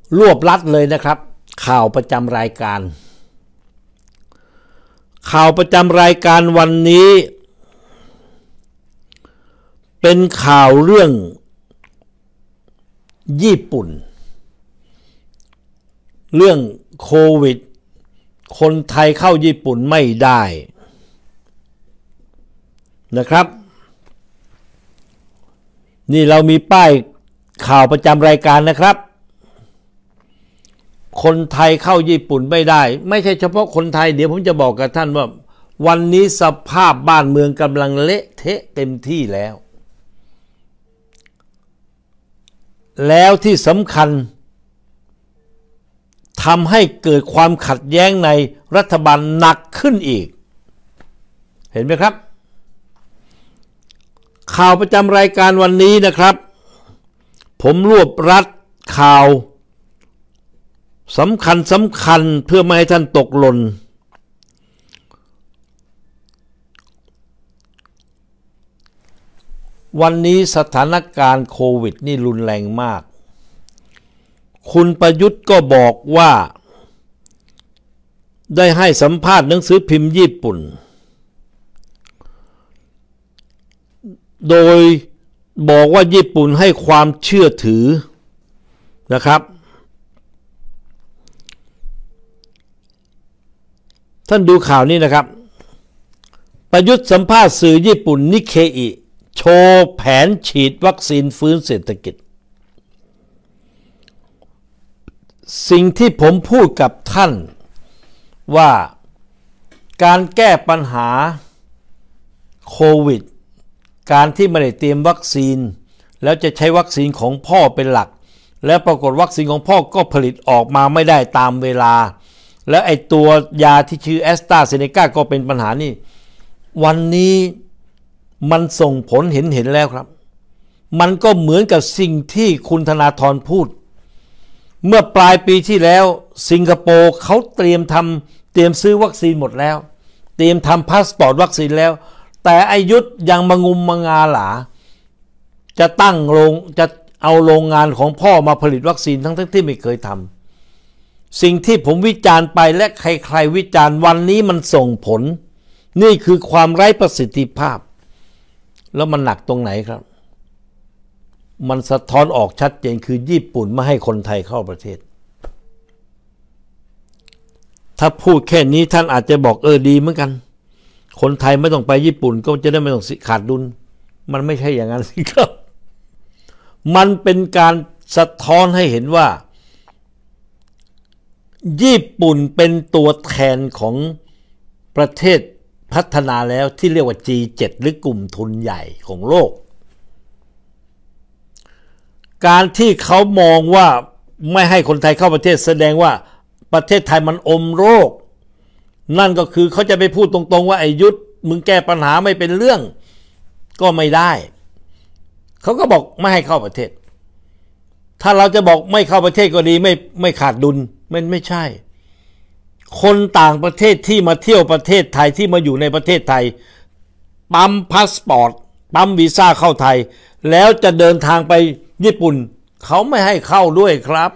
รวบลัดเลยนะครับข่าวประจำรายการวันนี้เป็นข่าวเรื่องญี่ปุ่นเรื่องโควิดคนไทยเข้าญี่ปุ่นไม่ได้นะครับนี่เรามีป้ายข่าวประจำรายการนะครับคนไทยเข้าญี่ปุ่นไม่ได้ไม่ใช่เฉพาะคนไทยเดี๋ยวผมจะบอกกับท่านว่าวันนี้สภาพบ้านเมืองกำลังเละเทะเต็มที่แล้วที่สำคัญทำให้เกิดความขัดแย้งในรัฐบาลหนักขึ้นอีกเห็นไหมครับข่าวประจำรายการวันนี้นะครับผมรวบรัดข่าวสำคัญเพื่อไม่ให้ท่านตกหล่นวันนี้สถานการณ์โควิดนี่รุนแรงมากคุณประยุทธ์ก็บอกว่าได้ให้สัมภาษณ์หนังสือพิมพ์ญี่ปุ่นโดยบอกว่าญี่ปุ่นให้ความเชื่อถือนะครับท่านดูข่าวนี้นะครับประยุทธ์สัมภาษณ์สื่อญี่ปุ่นนิเคอิโชว์แผนฉีดวัคซีนฟื้นเศรษฐกิจสิ่งที่ผมพูดกับท่านว่าการแก้ปัญหาโควิดการที่ไม่ได้เตรียมวัคซีนแล้วจะใช้วัคซีนของพ่อเป็นหลักแล้วปรากฏวัคซีนของพ่อก็ผลิตออกมาไม่ได้ตามเวลาแล้วไอ้ตัวยาที่ชื่อแอสตราเซเนกาก็เป็นปัญหานี่วันนี้มันส่งผลเห็นแล้วครับมันก็เหมือนกับสิ่งที่คุณธนาธรพูดเมื่อปลายปีที่แล้วสิงคโปร์เขาเตรียมซื้อวัคซีนหมดแล้วเตรียมทำพาสปอร์ตวัคซีนแล้วแต่อายุธยังมางุมมางาหลาจะเอาโรงงานของพ่อมาผลิตวัคซีนทั้งที่ไม่เคยทำสิ่งที่ผมวิจารณ์ไปและใครๆวิจารณ์วันนี้มันส่งผลนี่คือความไร้ประสิทธิภาพแล้วมันหนักตรงไหนครับมันสะท้อนออกชัดเจนคือญี่ปุ่นไม่ให้คนไทยเข้าประเทศถ้าพูดแค่นี้ท่านอาจจะบอกดีเหมือนกันคนไทยไม่ต้องไปญี่ปุ่นก็จะได้ไม่ต้องขาดดุลมันไม่ใช่อย่างนั้นสิครับมันเป็นการสะท้อนให้เห็นว่าญี่ปุ่นเป็นตัวแทนของประเทศพัฒนาแล้วที่เรียกว่า G7 หรือกลุ่มทุนใหญ่ของโลกการที่เขามองว่าไม่ให้คนไทยเข้าประเทศแสดงว่าประเทศไทยมันอมโรคนั่นก็คือเขาจะไปพูดตรงๆว่าไอ้ยุทธมึงแก้ปัญหาไม่เป็นเรื่องก็ไม่ได้เขาก็บอกไม่ให้เข้าประเทศถ้าเราจะบอกไม่เข้าประเทศก็ดีไม่ขาดดุลมันไม่ใช่คนต่างประเทศที่มาเที่ยวประเทศไทยที่มาอยู่ในประเทศไทยปั๊มพาสปอร์ตปั๊มวีซ่าเข้าไทยแล้วจะเดินทางไปญี่ปุ่นเขาไม่ให้เข้าด้วยครับ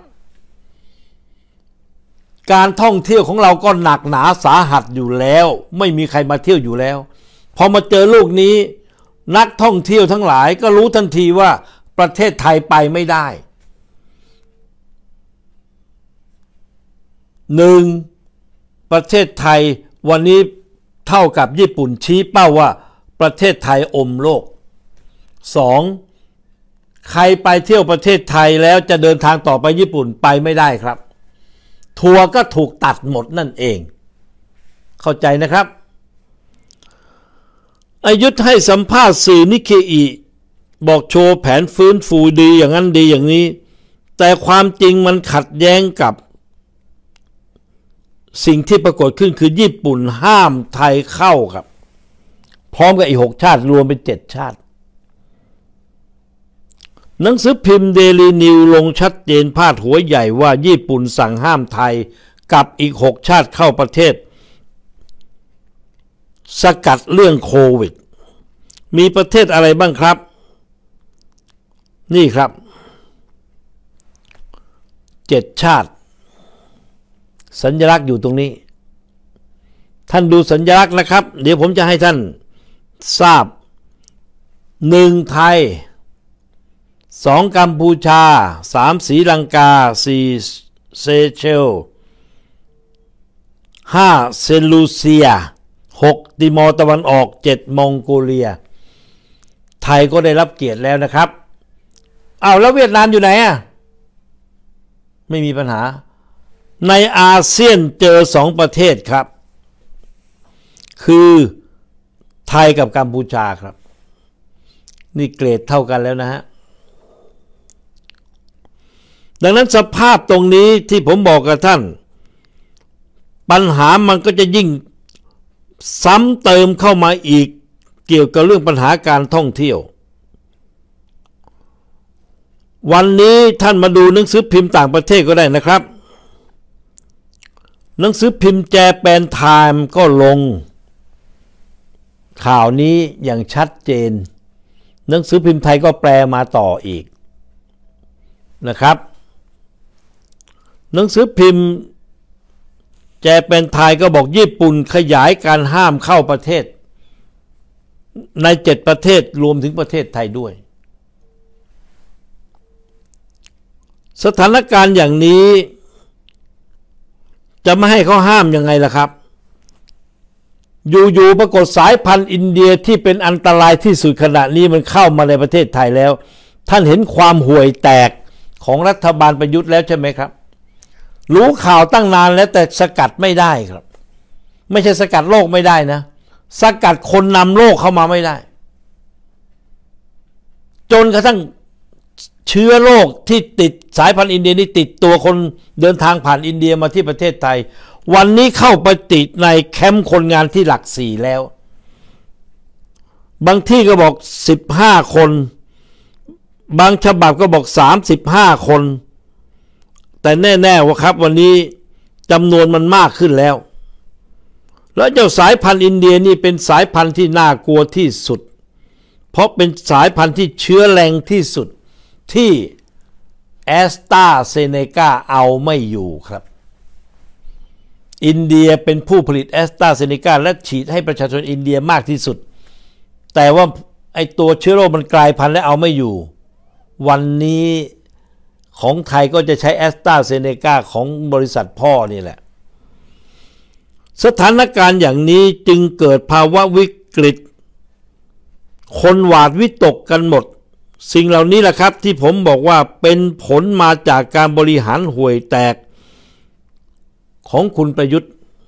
การท่องเที่ยวของเราก็หนักหนาสาหัสอยู่แล้วไม่มีใครมาเที่ยวอยู่แล้วพอมาเจอลูกนี้นักท่องเที่ยวทั้งหลายก็รู้ทันทีว่าประเทศไทยไปไม่ได้ประเทศไทยวันนี้เท่ากับญี่ปุ่นชี้เป้าว่าประเทศไทยอมโลกใครไปเที่ยวประเทศไทยแล้วจะเดินทางต่อไปญี่ปุ่นไปไม่ได้ครับทัวร์ก็ถูกตัดหมดนั่นเองเข้าใจนะครับอายุธให้สัมภาษณ์สื่อนิเคอิบอกโชว์แผนฟื้นฟูดีอย่างนั้นดีอย่างนี้แต่ความจริงมันขัดแย้งกับสิ่งที่ปรากฏขึ้นคือญี่ปุ่นห้ามไทยเข้าครับพร้อมกับอีก6ชาติรวมเป็น7ชาติหนังสือพิมพ์เดลีนิวลงชัดเจนพาดหัวใหญ่ว่าญี่ปุ่นสั่งห้ามไทยกับอีก6ชาติเข้าประเทศสกัดเรื่องโควิดมีประเทศอะไรบ้างครับนี่ครับ 7 ชาติสัญลักษณ์อยู่ตรงนี้ท่านดูสัญลักษณ์นะครับเดี๋ยวผมจะให้ท่านทราบ1ไทย2กัมพูชา3ศรีลังกา4เซเชล5เซลูเซีย6ติมอร์ตะวันออก7มองโกเลียไทยก็ได้รับเกียรติแล้วนะครับแล้วเวียดนามอยู่ไหนไม่มีปัญหาในอาเซียนเจอ2ประเทศครับคือไทยกับกัมพูชาครับนี่เกรดเท่ากันแล้วนะฮะดังนั้นสภาพตรงนี้ที่ผมบอกกับท่านปัญหามันก็จะยิ่งซ้ำเติมเข้ามาอีกเกี่ยวกับเรื่องปัญหาการท่องเที่ยววันนี้ท่านมาดูหนังสือพิมพ์ต่างประเทศก็ได้นะครับหนังสือพิมพ์แจแปนไทม์ก็ลงข่าวนี้อย่างชัดเจนหนังสือพิมพ์ไทยก็แปลมาต่ออีกนะครับหนังสือพิมพ์แจแปนไทยก็บอกญี่ปุ่นขยายการห้ามเข้าประเทศใน7ประเทศรวมถึงประเทศไทยด้วยสถานการณ์อย่างนี้จะไม่ให้เขาห้ามยังไงล่ะครับอยู่ๆปรากฏสายพันธุ์อินเดียที่เป็นอันตรายที่สุดขณะนี้มันเข้ามาในประเทศไทยแล้วท่านเห็นความห่วยแตกของรัฐบาลประยุทธ์แล้วใช่ไหมครับรู้ข่าวตั้งนานแล้วแต่สกัดไม่ได้ครับไม่ใช่สกัดโรคไม่ได้นะสกัดคนนำโรคเข้ามาไม่ได้จนกระทั่งเชื้อโรคที่ติดสายพันธุ์อินเดียนี่ติดตัวคนเดินทางผ่านอินเดียมาที่ประเทศไทยวันนี้เข้าไปติดในแคมป์คนงานที่หลัก4แล้วบางที่ก็บอก15คนบางฉบับก็บอก35คนแต่แน่ๆว่าครับวันนี้จำนวนมันมากขึ้นแล้วแล้วเจ้าสายพันธุ์อินเดียนี่เป็นสายพันธุ์ที่น่ากลัวที่สุดเพราะเป็นสายพันธุ์ที่เชื้อแรงที่สุดที่แอสตราเซเนกาเอาไม่อยู่ครับอินเดียเป็นผู้ผลิตแอสตราเซเนกาและฉีดให้ประชาชนอินเดียมากที่สุดแต่ว่าไอตัวเชื้อโรคมันกลายพันธุ์และเอาไม่อยู่วันนี้ของไทยก็จะใช้แอสตราเซเนกาของบริษัทพ่อนี่แหละสถานการณ์อย่างนี้จึงเกิดภาวะวิกฤตคนหวาดวิตกกันหมดสิ่งเหล่านี้แหละครับที่ผมบอกว่าเป็นผลมาจากการบริหารห่วยแตกของคุณประยุทธ์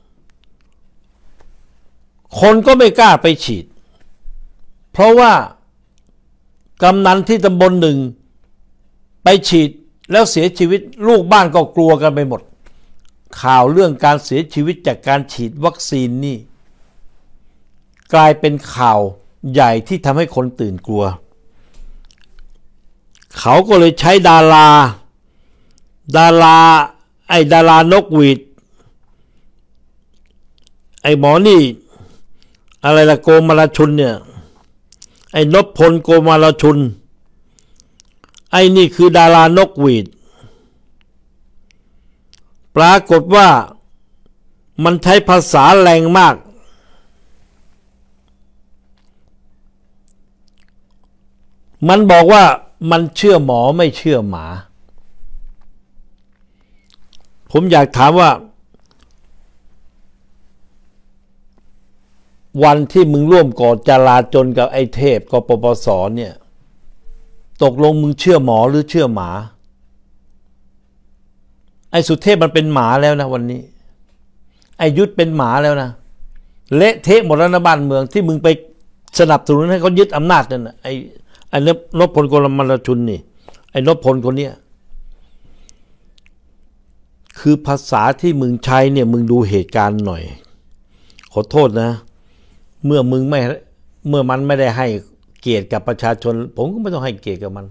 คนก็ไม่กล้าไปฉีดเพราะว่ากำนันที่ตำบลหนึ่งไปฉีดแล้วเสียชีวิตลูกบ้านก็กลัวกันไปหมดข่าวเรื่องการเสียชีวิตจากการฉีดวัคซีนนี่กลายเป็นข่าวใหญ่ที่ทำให้คนตื่นกลัวเขาก็เลยใช้ดารานกหวีดไอ้หมอนี่อะไรล่ะโกมลชุนเนี่ยไอ้นพพลโกมลชุนไอ้นี่คือดารานกหวีดปรากฏว่ามันใช้ภาษาแรงมากมันบอกว่ามันเชื่อหมอไม่เชื่อหมาผมอยากถามว่าวันที่มึงร่วมก่อจลาจลกับไอ้เทพกปปสเนี่ยตกลงมึงเชื่อหมอหรือเชื่อหมาไอ้สุเทพมันเป็นหมาแล้วนะวันนี้ไอ้ยุทธเป็นหมาแล้วนะเละเทะหมดแล้วนะบ้านเมืองที่มึงไปสนับสนุนให้เขายึดอำนาจนั่นนะไอ้นพพลโกมลชุนนี่ไอ้นพพลคนเนี้ยคือภาษาที่มึงใช้เนี่ยมึงดูเหตุการณ์หน่อยขอโทษนะเมื่อมันไม่ได้ให้เกียรติกับประชาชนผมก็ไม่ต้องให้เกียรติกับมัน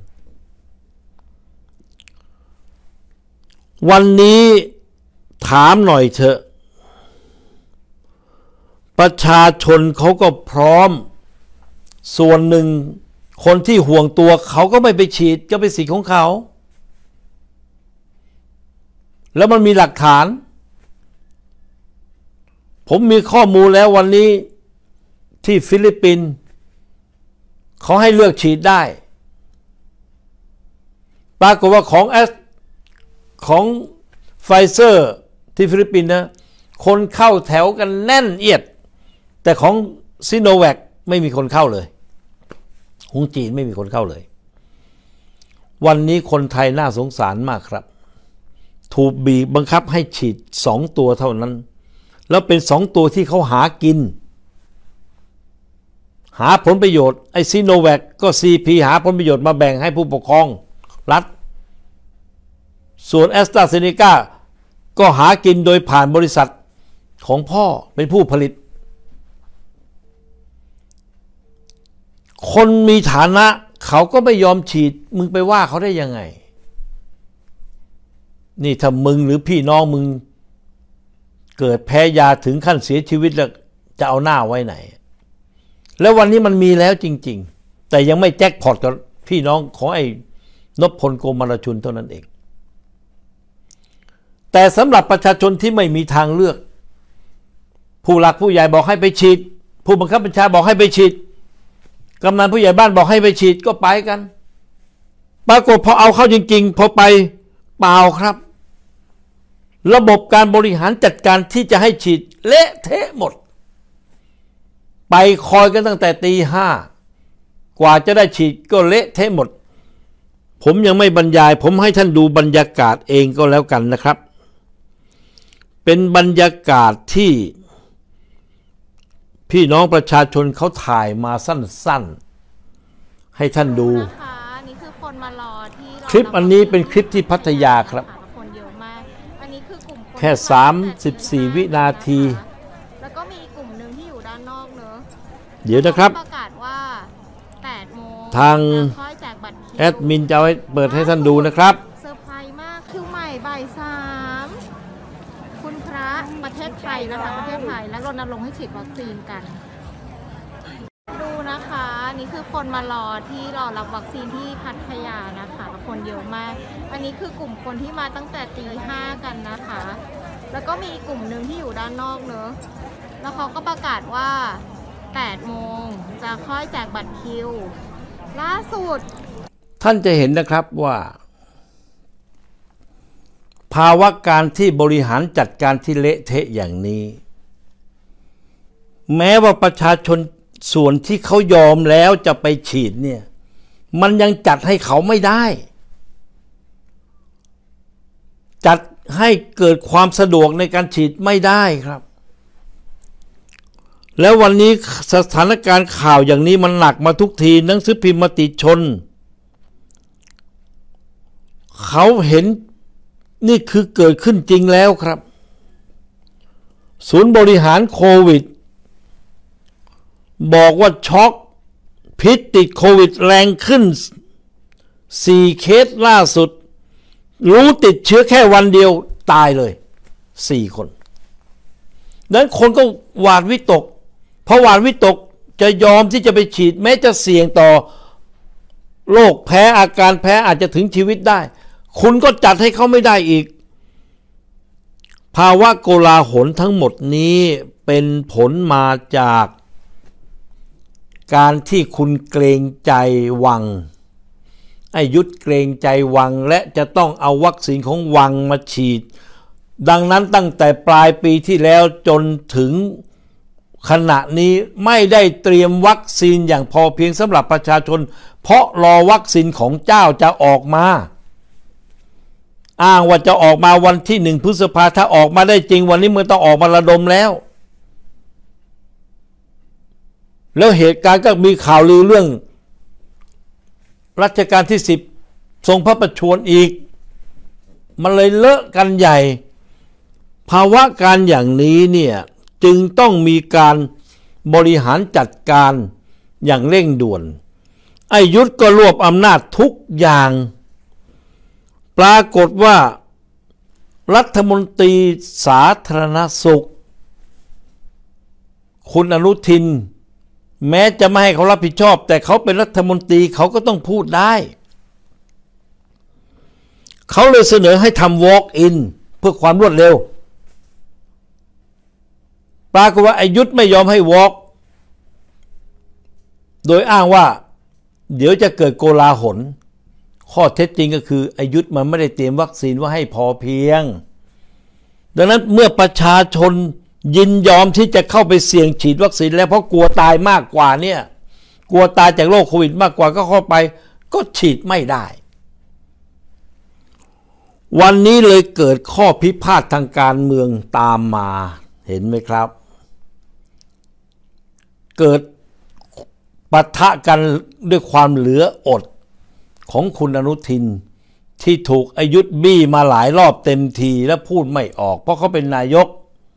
วันนี้ถามหน่อยเถอะประชาชนเขาก็พร้อมส่วนหนึ่งคนที่ห่วงตัวเขาก็ไม่ไปฉีดก็เป็นสิทธิ์ของเขาแล้วมันมีหลักฐานผมมีข้อมูลแล้ววันนี้ที่ฟิลิปปินส์เขาให้เลือกฉีดได้ปรากฏว่าของไฟเซอร์ที่ฟิลิปปินส์นะคนเข้าแถวกันแน่นเอียดแต่ของซิโนแวคไม่มีคนเข้าเลยของจีนไม่มีคนเข้าเลยวันนี้คนไทยน่าสงสารมากครับถูกบีบบังคับให้ฉีด2 ตัวเท่านั้นแล้วเป็น2 ตัวที่เขาหากินหาผลประโยชน์ไอซิโนแวคก็ CP หาผลประโยชน์มาแบ่งให้ผู้ปกครองรัฐส่วนแอสตราเซเนกาก็หากินโดยผ่านบริษัทของพ่อเป็นผู้ผลิตคนมีฐานะเขาก็ไม่ยอมฉีดมึงไปว่าเขาได้ยังไงนี่ถ้ามึงหรือพี่น้องมึงเกิดแพ้ยาถึงขั้นเสียชีวิตแล้วจะเอาหน้าไว้ไหนแล้ววันนี้มันมีแล้วจริงๆแต่ยังไม่แจ็คพอตกับพี่น้องของไอ้นพพลโกมลชุนเท่านั้นเองแต่สำหรับประชาชนที่ไม่มีทางเลือกผู้หลักผู้ใหญ่บอกให้ไปฉีดผู้บังคับบัญชาบอกให้ไปฉีดกำนันผู้ใหญ่บ้านบอกให้ไปฉีดก็ไปกันปรากฏพอเอาเข้าจริงๆพอไปเปล่าครับระบบการบริหารจัดการที่จะให้ฉีดเละเทะหมดไปคอยกันตั้งแต่ตี 5กว่าจะได้ฉีดก็เละเทะหมดผมยังไม่บรรยายผมให้ท่านดูบรรยากาศเองก็แล้วกันนะครับเป็นบรรยากาศที่พี่น้องประชาชนเขาถ่ายมาสั้นๆให้ท่านดูนี่คือคนมารอที่คลิปอันนี้เป็นคลิปที่พัทยาครับคนเยอะมากอันนี้คือกลุ่มแค่34 วินาทีแล้วก็มีกลุ่มหนึ่งที่อยู่ด้านนอกเนอะเดี๋ยวนะครับประกาศว่า8 โมงทางแอดมินจะเอาเปิดให้ท่านดูนะครับเซอร์ไพรส์มากคิวใหม่บ่าย 3คุณพระประเทศไทยนะคะประเทศไทยและรณรงค์ให้ฉีดวัคซีนกันดูนะคะนี่คือคนมารอที่รอรับวัคซีนที่พัทยานะคะคนเยอะมากอันนี้คือกลุ่มคนที่มาตั้งแต่ตี 5กันนะคะแล้วก็มีอีกกลุ่มหนึ่งที่อยู่ด้านนอกเนอะแล้วเขาก็ประกาศว่า8 โมงจะค่อยแจกบัตรคิวล่าสุดท่านจะเห็นนะครับว่าภาวะการที่บริหารจัดการที่เละเทะอย่างนี้แม้ว่าประชาชนส่วนที่เขายอมแล้วจะไปฉีดเนี่ยมันยังจัดให้เขาไม่ได้จัดให้เกิดความสะดวกในการฉีดไม่ได้ครับแล้ววันนี้สถานการณ์ข่าวอย่างนี้มันหนักมาทุกทีหนังสือพิมพ์มติชนเขาเห็นนี่คือเกิดขึ้นจริงแล้วครับศูนย์บริหารโควิดบอกว่าช็อกพิษติดโควิดแรงขึ้น4 เคสล่าสุดรู้ติดเชื้อแค่วันเดียวตายเลย4 คนนั้นคนก็หวาดวิตกเพราะหวาดวิตกจะยอมที่จะไปฉีดแม้จะเสี่ยงต่อโรคแพ้อาการแพ้อาจจะถึงชีวิตได้คุณก็จัดให้เขาไม่ได้อีกภาวะโกลาหลทั้งหมดนี้เป็นผลมาจากการที่คุณเกรงใจวังไอ้ยุทธเกรงใจวังและจะต้องเอาวัคซีนของวังมาฉีดดังนั้นตั้งแต่ปลายปีที่แล้วจนถึงขณะนี้ไม่ได้เตรียมวัคซีนอย่างพอเพียงสำหรับประชาชนเพราะรอวัคซีนของเจ้าจะออกมาอ้างว่าจะออกมาวันที่1 พฤษภาคมถ้าออกมาได้จริงวันนี้มันต้องออกมาระดมแล้วเหตุการณ์ก็มีข่าวลือเรื่องรัชกาลที่10ทรงพระประชวรอีกมันเลยเลอะกันใหญ่ภาวะการอย่างนี้เนี่ยจึงต้องมีการบริหารจัดการอย่างเร่งด่วนไอ้ยุทธก็รวบอำนาจทุกอย่างปรากฏว่ารัฐมนตรีสาธารณสุขคุณอนุทินแม้จะไม่ให้เขารับผิดชอบแต่เขาเป็นรัฐมนตรีเขาก็ต้องพูดได้เขาเลยเสนอให้ทำ walk in พื่อความรวดเร็วปรากฏว่าไอ้ยุทธไม่ยอมให้วอล์กโดยอ้างว่าเดี๋ยวจะเกิดโกลาหลข้อเท็จจริงก็คือไอ้ยุทธมันไม่ได้เตรียมวัคซีนว่าให้พอเพียงดังนั้นเมื่อประชาชนยินยอมที่จะเข้าไปเสี่ยงฉีดวัคซีนแล้วเพราะกลัวตายมากกว่าเนี่ยกลัวตายจากโรคโควิดมากกว่าก็เข้าไปก็ฉีดไม่ได้วันนี้เลยเกิดข้อพิพาททางการเมืองตามมาเห็นไหมครับเกิดปะทะกันด้วยความเหลืออดของคุณอนุทินที่ถูกยุทธบี้มาหลายรอบเต็มทีและพูดไม่ออกเพราะเขาเป็นนายก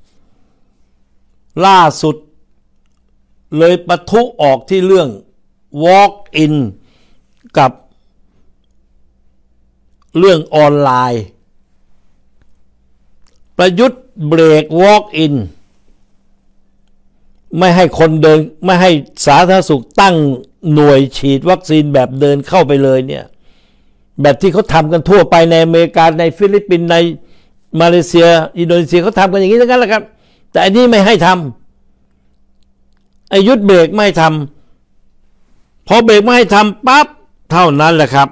ล่าสุดเลยปะทุออกที่เรื่อง walk in กับเรื่องออนไลน์ประยุทธ์เบรก walk in ไม่ให้คนเดินไม่ให้สาธารณสุขตั้งหน่วยฉีดวัคซีนแบบเดินเข้าไปเลยเนี่ยแบบที่เขาทำกันทั่วไปในอเมริกาในฟิลิปปินส์ในมาเลเซียอินโดนีเซียเขาทำกันอย่างนี้ทั้งนั้นแหละครับแต่อันนี้ไม่ให้ทำยุทธเบรกไม่ทำพอเบรกไม่ให้ทำปั๊บเท่านั้นแหละครับ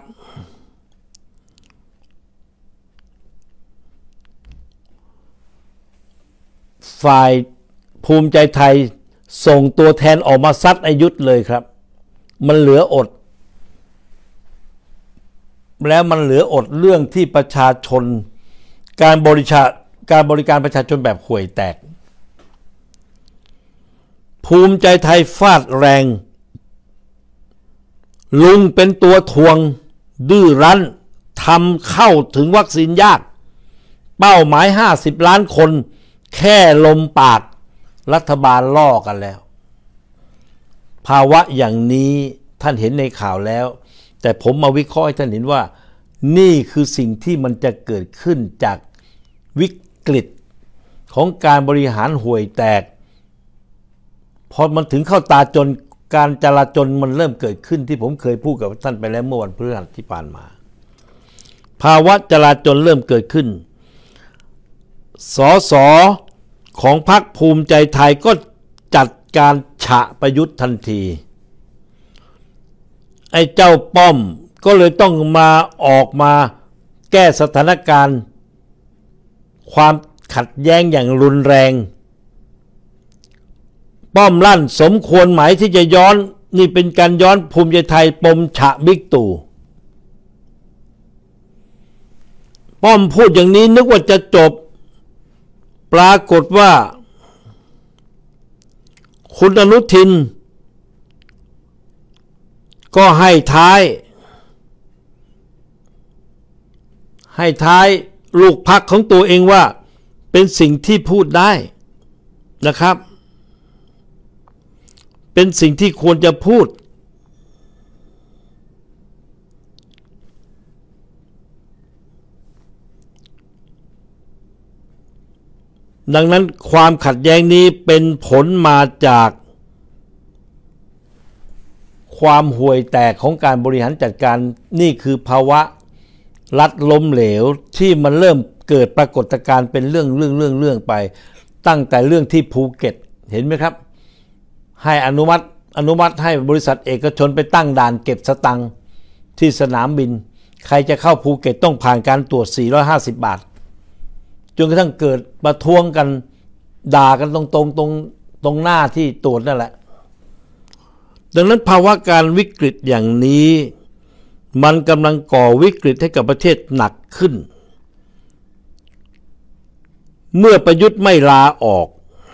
ฝ่ายภูมิใจไทยส่งตัวแทนออกมาซัดยุทธเลยครับมันเหลืออดแล้วมันเหลืออดเรื่องที่ประชาชนการบริการประชาชนแบบห่วยแตกภูมิใจไทยฟาดแรงลุงเป็นตัวทวงดื้อรั้นทำเข้าถึงวัคซีนยากเป้าหมาย50 ล้านคนแค่ลมปากรัฐบาลล่อกันแล้วภาวะอย่างนี้ท่านเห็นในข่าวแล้วแต่ผมมาวิเคราะห์ให้ท่านเห็นว่านี่คือสิ่งที่มันจะเกิดขึ้นจากวิกฤตของการบริหารห่วยแตกพอมันถึงเข้าตาจนการจลาจลมันเริ่มเกิดขึ้นที่ผมเคยพูดกับท่านไปแล้วเมื่อวันพฤหัสที่ผ่านมาภาวะจลาจลเริ่มเกิดขึ้นสสของพรรคภูมิใจไทยก็จัดการฉะประยุทธ์ทันทีไอ้เจ้าป้อมก็เลยต้องออกมาแก้สถานการณ์ความขัดแย้งอย่างรุนแรงป้อมลั่นสมควรไหมที่จะย้อนนี่เป็นการย้อนภูมิใจไทยปมฉะบิ๊กตู่ป้อมพูดอย่างนี้นึกว่าจะจบปรากฏว่าคุณอนุทินก็ให้ท้ายลูกพรรคของตัวเองว่าเป็นสิ่งที่พูดได้นะครับเป็นสิ่งที่ควรจะพูดดังนั้นความขัดแย้งนี้เป็นผลมาจากความห่วยแตกของการบริหารจัดการนี่คือภาวะรัฐล้มเหลวที่มันเริ่มเกิดปรากฏการณ์เป็นเรื่องไปตั้งแต่เรื่องที่ภูเก็ตเห็นไหมครับให้อนุมัติให้บริษัทเอกชนไปตั้งด่านเก็บสตังค์ที่สนามบินใครจะเข้าภูเก็ตต้องผ่านการตรวจ450 บาทจนกระทั่งเกิดประท้วงกันด่ากันตรงหน้าที่ตรวจนั่นแหละดังนั้นภาวะการวิกฤตอย่างนี้มันกำลังก่อวิกฤตให้กับประเทศหนักขึ้นเมื่อประยุทธ์ไม่ลาออก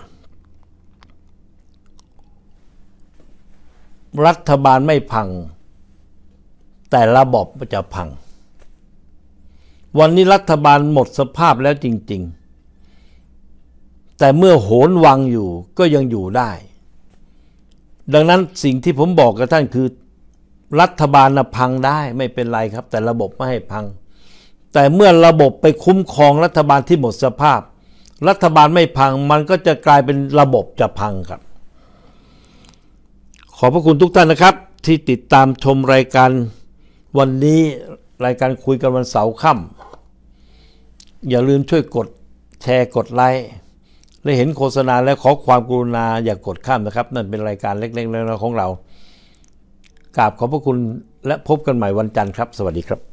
รัฐบาลไม่พังแต่ระบบมันจะพังวันนี้รัฐบาลหมดสภาพแล้วจริงๆแต่เมื่อโหนวังอยู่ก็ยังอยู่ได้ดังนั้นสิ่งที่ผมบอกกับท่านคือรัฐบาลพังได้ไม่เป็นไรครับแต่ระบบไม่ให้พังแต่เมื่อระบบไปคุ้มครองรัฐบาลที่หมดสภาพรัฐบาลไม่พังมันก็จะกลายเป็นระบบจะพังครับขอบพระคุณทุกท่านนะครับที่ติดตามชมรายการวันนี้รายการคุยกันวันเสาร์ค่อย่าลืมช่วยกดแชร์กดไลค์และเห็นโฆษณาแล้วขอความกรุณาอย่ากดข้ามนะครับนั่นเป็นรายการเล็กๆน้อยๆของเรากราบขอบพระคุณและพบกันใหม่วันจันทร์ครับสวัสดีครับ